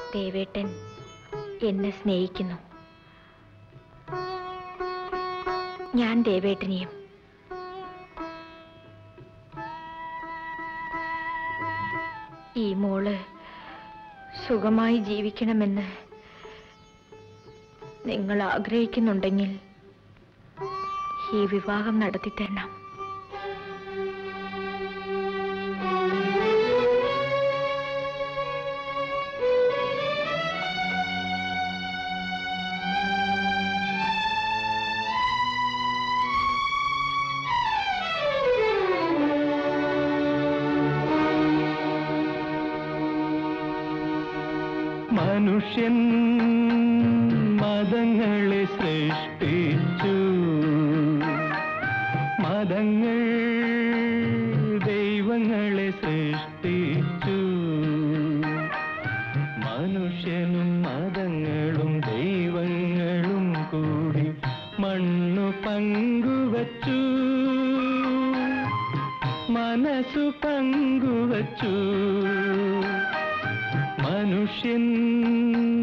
ദേവേട്ടൻ എന്നെ സ്നേഹിക്കുന്നു. ഞാൻ ദേവേട്ടനെയും. ഈ മോള് സുഖമായി ജീവിക്കണമെന്ന് നിങ്ങൾ ആഗ്രഹിക്കുന്നുണ്ടെങ്കിൽ ഈ വിവാഹം നടത്തിത്തരണം. മനുഷ്യൻ മതങ്ങളെ സൃഷ്ടിച്ചു, മതങ്ങൾ ദൈവങ്ങളെ സൃഷ്ടിച്ചു. മനുഷ്യനും മതങ്ങളും ദൈവങ്ങളും കൂടി മണ്ണു പങ്കുവച്ചു, മനസ്സു പങ്കുവച്ചു. മനുഷ്യൻ